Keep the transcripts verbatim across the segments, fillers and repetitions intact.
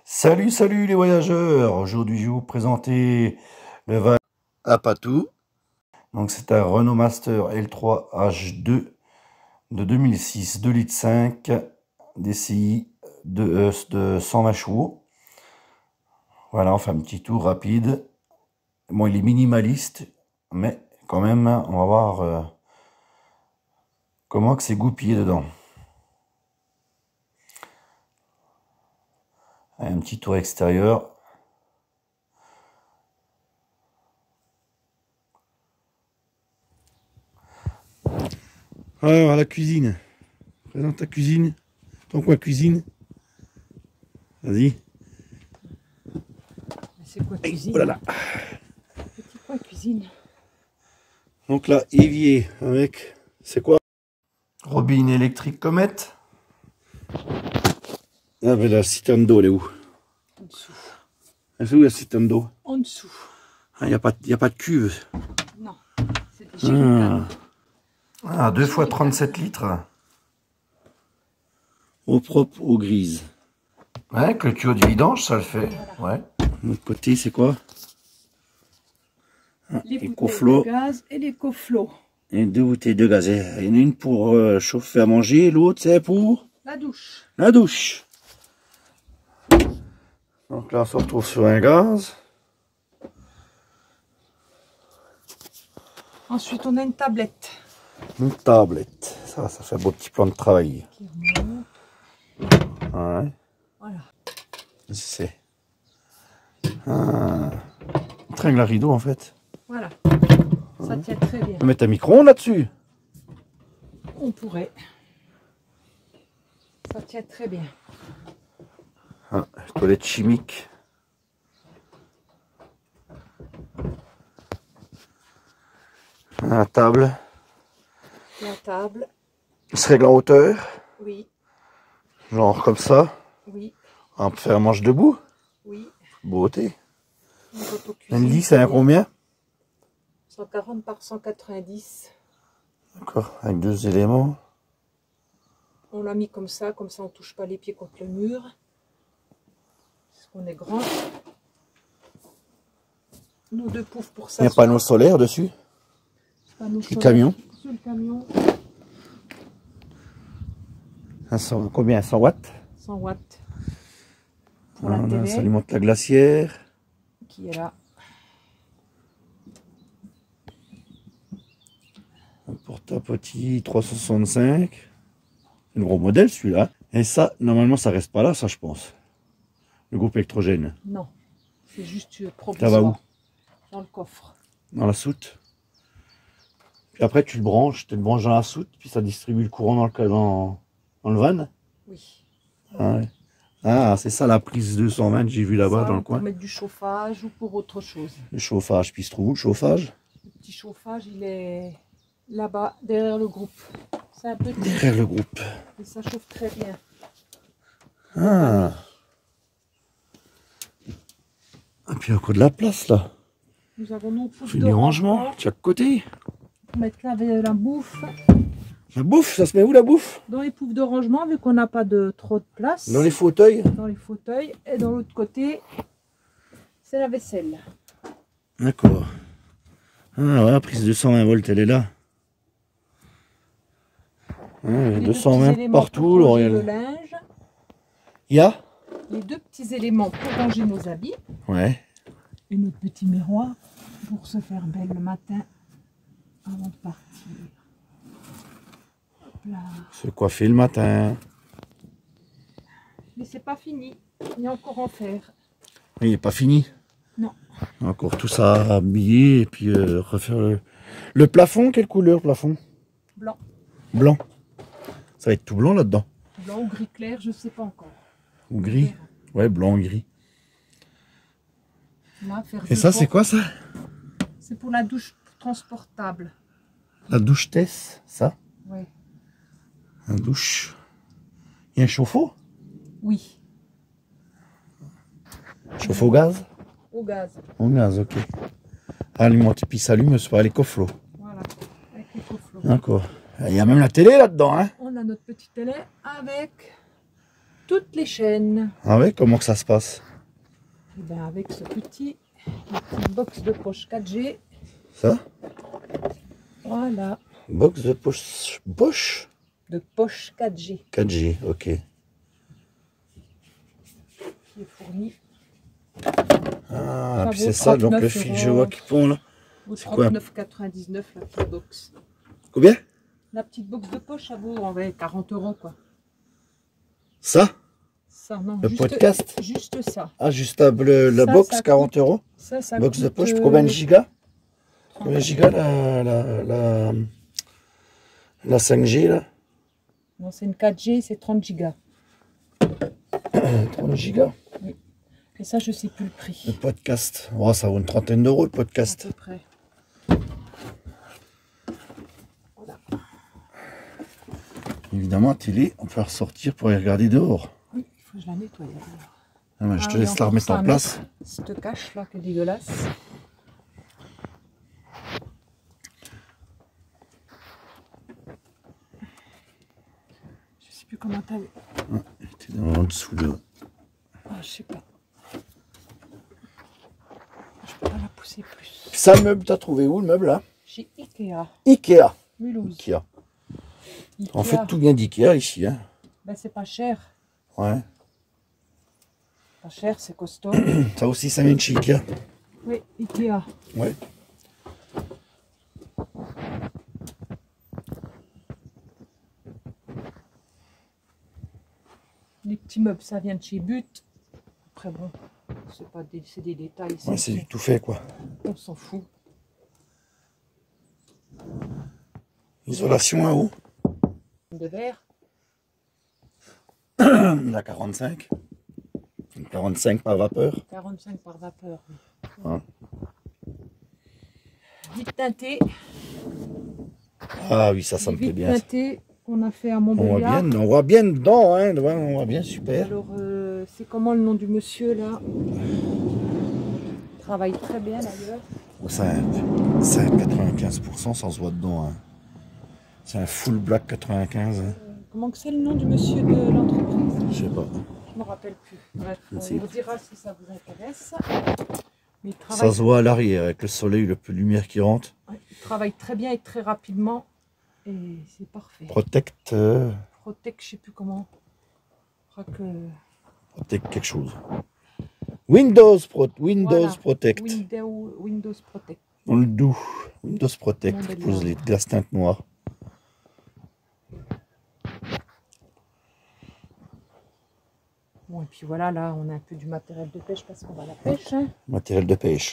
Salut, salut les voyageurs! Aujourd'hui, je vais vous présenter le van à Patou. Donc, c'est un Renault Master L trois H deux de deux mille six, deux litres cinq, D C I de, euh, de cent vingt chevaux. Voilà, on fait un petit tour rapide. Bon, il est minimaliste, mais quand même, on va voir euh, comment que c'est goupillé dedans. Un petit tour extérieur. Alors, la cuisine. Présente ta cuisine. Ton coin cuisine. Vas-y. C'est quoi cuisine? Oh là là. Petit coin cuisine. Donc là, évier avec, c'est quoi? Robine électrique comète. Ah ben la citerne d'eau, elle est où? En dessous. Elle est où la citerne d'eau? En dessous. Il n'y a, pas- y a pas de cuve. Non, c'est des jerrycans. Ah, ah deux fois trente-sept litres. Eau propre, eau grise. Ouais, avec le tuyau de vidange, ça le fait. Voilà. Ouais. De l'autre côté, c'est quoi? Ah, Les bouteilles Ecoflow. de gaz et l'Ecoflow. Et deux bouteilles de gaz. Il y en a une pour euh, chauffer à manger, et l'autre c'est pour La douche. la douche. Donc là, on se retrouve sur un gaz. Ensuite, on a une tablette. Une tablette. Ça, ça fait un beau petit plan de travail. Qui remonte. Ouais. Voilà. C'est un tringle à rideau en fait. Voilà. Ça tient très bien. On peut mettre un micro-ondes là-dessus. On pourrait. Ça tient très bien. Ah, toilette chimique. La table. La table. Il se règle en hauteur. Oui. Genre comme ça. Oui. On peut faire un manche debout. Oui. Beauté. Une autocuisine. Un lit, c'est un combien? cent quarante par cent quatre-vingt-dix. D'accord, avec deux éléments. On l'a mis comme ça, comme ça on touche pas les pieds contre le mur. Parce qu'on est grand. Nos deux poufs pour ça. Il y a un panneau solaire dessus. Panneau Sur le camion. Sur le camion. cent, combien? cent watts. cent watts. Pour Voilà, la ça télé. alimente la glacière. Qui est là. Un porte-à-petit trois cent soixante-cinq. C'est le gros modèle celui-là. Et ça, normalement, ça reste pas là, ça je pense. Le groupe électrogène. Non. C'est juste Ça provisoire. va où? Dans le coffre. Dans la soute. Puis après, tu le branches, tu le branches dans la soute, puis ça distribue le courant dans le, dans, dans le van. Oui. Ah, ouais. Ah, c'est ça la prise deux cent vingt que j'ai vu là-bas Ça, dans le pour coin. mettre du chauffage ou pour autre chose. Le chauffage, puis il se trouve où le chauffage? Le petit chauffage, il est là-bas, derrière le groupe. C'est un petit. Derrière le groupe. Et ça chauffe très bien. Ah. Et puis encore de la place là. Nous avons nos poufs Fait de du rangement rangement de chaque côté. pour mettre là avec la bouffe. La bouffe, ça se met où la bouffe? Dans les poufs de rangement, vu qu'on n'a pas de trop de place. Dans les fauteuils. Dans les fauteuils. Et dans l'autre côté, c'est la vaisselle. D'accord. Ah voilà, prise deux cent vingt volts, elle est là. Ah, Les deux cent vingt petits éléments partout, pour ranger le L'Oréal. linge. Il y a? Les deux petits éléments pour ranger nos habits. Ouais. Et notre petit miroir pour se faire belle le matin avant de partir. Hop là. Se coiffer le matin. Mais c'est pas fini. Il y a encore à faire. Il n'est pas fini. Non. Encore tout ça à habiller et puis euh, refaire le... Le plafond, quelle couleur plafond? Blanc. Blanc. Ça va être tout blanc là-dedans. Blanc ou gris clair, je sais pas encore. Ou gris. Ouais, blanc, gris. Là, faire Et deux ça, c'est portes. quoi ça? C'est pour la douche transportable. La douche Tess, ça? Ouais. La douche. Il y a un chauffe-eau? Oui. Chauffe-eau au gaz? Au gaz. Au gaz, ok. Alimenté, puis s'allume, c'est pas l'écoflow. Voilà. Avec l'Ecoflow. D'accord. Il y a même la télé là-dedans, hein? On a notre petite télé avec toutes les chaînes. Ah ouais, comment que ça se passe? Et bien avec ce petit, petit box de poche quatre G. Ça? Voilà. Box de poche, poche De poche quatre G. quatre G, ok. Qui est fourni. Ah, Ça puis vaut c'est ça, donc le trente-neuf fil que euros. je vois qui pond là. Ou C'est quoi? trente-neuf quatre-vingt-dix-neuf la petite box. Combien? La petite box de poche, ça vaut en vrai quarante euros quoi. Ça? Ça, non, Le juste, podcast? juste ça. Ajustable, la Ça, box, ça quarante euros. Ça, ça Box de coûte, poche, euh, combien de gigas? trente. Combien de gigas la, la, la, la cinq G là? Non, c'est une quatre G, c'est trente gigas. trente gigas. Oui. Et ça, je sais plus le Le prix. podcast. Oh, ça vaut une trentaine d'euros le À podcast. peu près. Voilà. Évidemment, télé, on peut la ressortir pour y regarder dehors. Oui, il faut que je la nettoie. alors. Ah, mais je te Ah, laisse et la encore remettre ça en à place. mettre. Cette cache là, qui est dégueulasse. Je sais plus comment t'as. T'es en dessous de. Ah, je sais pas. Je peux pas la pousser plus. Ça, le meuble, t'as trouvé où le meuble là? Chez Ikea, Ikea. Mulhouse. Ikea. Ikea. En fait, tout vient d'Ikea ici. Hein. Ben, c'est pas cher. Ouais. Pas cher, c'est costaud. Ça aussi, ça vient de chez Ikea. Oui, Ikea. Ouais. Les petits meubles, ça vient de chez But. Après, bon, c'est pas des, c'est des détails. Ouais, c'est du tout fait quoi. On s'en fout. Isolation à eau. De verre. La quarante-cinq. quarante-cinq par vapeur. quarante-cinq par vapeur. Oui. Ouais. Vite teinté. Ah oui, ça, ça me Vite plaît bien. ça. teinté qu'on a fait à On voit Montbéliard. bien, on voit bien dedans, hein. Ouais, on voit bien, super. Alors, euh, c'est comment le nom du monsieur là? Il travaille très bien d'ailleurs. Oh, ça, ça a quatre-vingt-quinze pour cent, ça se voit dedans. Hein. C'est un full black quatre-vingt-quinze. Hein. Euh, comment que c'est le nom du monsieur de l'entreprise? Je sais pas. Je me rappelle plus. Bref, Je on sais. vous dira si ça vous intéresse. Mais il Ça travaille, se voit à l'arrière avec le soleil, le peu de lumière qui rentre. ouais, il travaille très bien et très rapidement. Et c'est parfait. Protect, euh, Protect, je sais plus comment. Je crois que Protect quelque chose. Windows, Pro, Windows Voilà. Protect. Windows, Windows Protect. On le doux. Windows Protect, Montbéliard. qui pose les glaces teintes noires. Bon, et puis voilà, là, on a un peu du matériel de pêche parce qu'on va à la pêche. Hein. Matériel de pêche.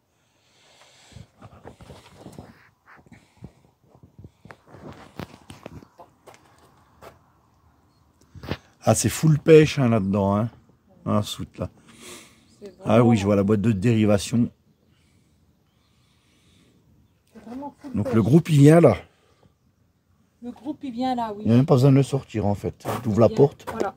Ah, c'est full pêche hein, là-dedans, hein, dans la soute là. C'est Ah vraiment- oui, je vois la boîte de dérivation. c'est vraiment full Donc pêche. le groupe il vient là. Le groupe, il vient là, oui. Il n'y a même pas besoin de le sortir en fait. Tu ouvres la Il vient- porte. Voilà.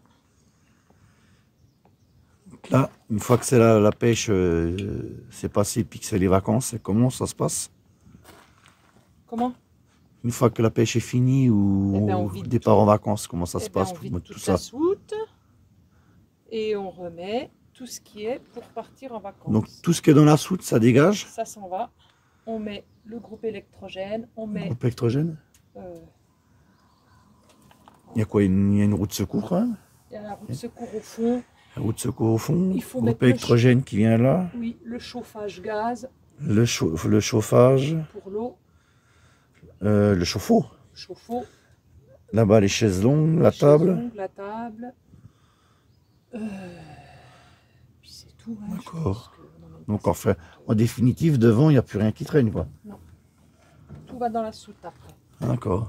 Là, une fois que c'est la, la pêche, euh, c'est passé, puis que c'est les vacances, comment ça se passe? Comment? Une fois que la pêche est finie ou Eh ben, on au vide départ tout. en vacances, comment ça Eh se ben, passe on pour vide mettre toute tout la ça? soute et on remet tout ce qui est pour partir en vacances. Donc tout ce qui est dans la soute, ça dégage? Ça s'en va. On met le groupe électrogène, on met Groupe électrogène? euh, Il y a quoi? une, Il y a une roue de secours quand même? il y a la roue de secours au fond, La roue de secours au fond, Il faut groupe mettre le électrogène qui vient là, oui, le chauffage gaz le, chau- le chauffage, pour l'eau, euh, le chauffe-eau. chauffe-eau, Là-bas les chaises longues, la les table. chaises longues, la table. Euh, puis c'est tout. Hein, je D'accord. pense que on en met Donc pas en fait, ça. en définitive, devant, il n'y a plus rien qui traîne quoi. Tout va dans la soute après. D'accord.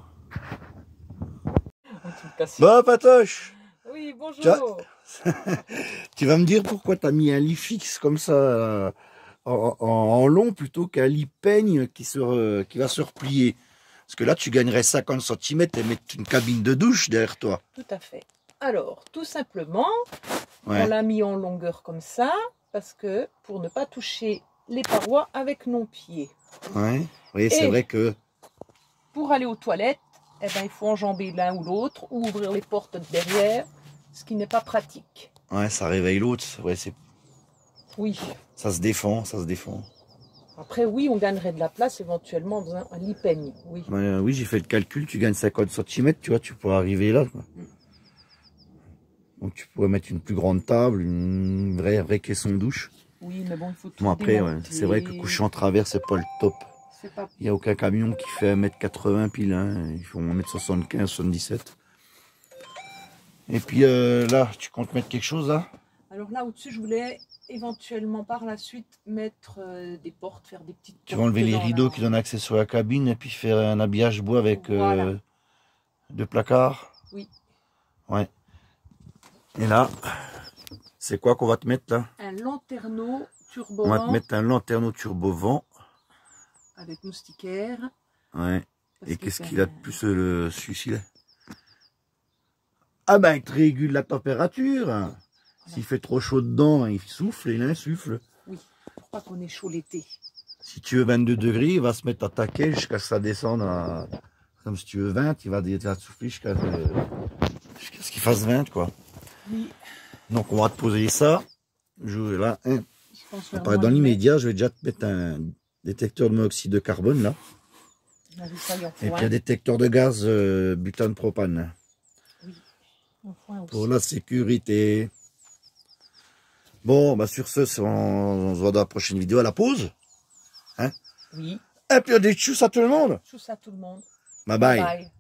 En tout cas, c'est- Bon, Patoche, Oui, bonjour. Ciao. tu vas me dire pourquoi tu as mis un lit fixe comme ça euh, en, en- en long plutôt qu'un lit peigne qui, se, re- qui va se replier. Parce que là, tu gagnerais cinquante centimètres et mettre une cabine de douche derrière toi. Tout à fait. Alors, tout simplement, Ouais. on l'a mis en longueur comme ça parce que pour ne pas toucher les parois avec nos pieds. Ouais. Oui, c'est Et- vrai que Pour aller aux toilettes, eh ben, il faut enjamber l'un ou l'autre ou ouvrir les portes de derrière Ce qui n'est pas pratique. Ouais, ça réveille l'autre. Ouais, c'est... Oui. Ça se défend, ça se défend. Après, oui, on gagnerait de la place éventuellement dans un, un lit peigne. Oui. Ouais, euh, oui, j'ai fait le calcul, tu gagnes cinquante centimètres, tu vois, tu pourrais arriver là. Quoi. Mm. Donc tu pourrais mettre une plus grande table, une vraie, vraie caisson de douche. Oui, mais bon, il faut tout Bon après, ouais, démonter. c'est vrai que coucher en travers, c'est pas le top. Pas... Il n'y a aucun camion qui fait un mètre quatre-vingts pile, hein. Ils font un mètre soixante-quinze, soixante-dix-sept. Et puis euh, là, tu comptes mettre quelque chose là? Alors là, au-dessus, je voulais éventuellement par la suite mettre euh, des portes, faire des petites portes. Tu vas enlever les rideaux la... qui donnent accès sur la cabine et puis faire un habillage bois avec voilà. euh, deux placards. Oui. Ouais. Et là, c'est quoi qu'on va te mettre là? Un lanterneau turbo. On va te mettre un lanterneau turbo vent. Avec moustiquaire. Ouais. Et qu'est-ce qu'il a de plus le celui-ci? Ah ben, il te régule la température. Voilà. S'il fait trop chaud dedans, il souffle et il insuffle. Oui, pour pas qu'on ait chaud l'été. Si tu veux vingt-deux degrés, il va se mettre à taquer jusqu'à ce que ça descende à... Comme si tu veux vingt, il va, il va souffler jusqu'à euh, jusqu'à ce qu'il fasse vingt, quoi. Oui. Donc on va te poser ça. Je, là, hein. Je pense dans l'immédiat, je vais déjà te mettre un détecteur de monoxyde de carbone, là. Et puis un détecteur de gaz euh, butane propane. Oui. Pour la sécurité. Bon, bah sur ce, on, on se voit dans la prochaine vidéo à la pause. Hein? Oui. Et puis on dit tchuss à tout le monde. Tchuss à tout le monde. Bye bye. Bye bye.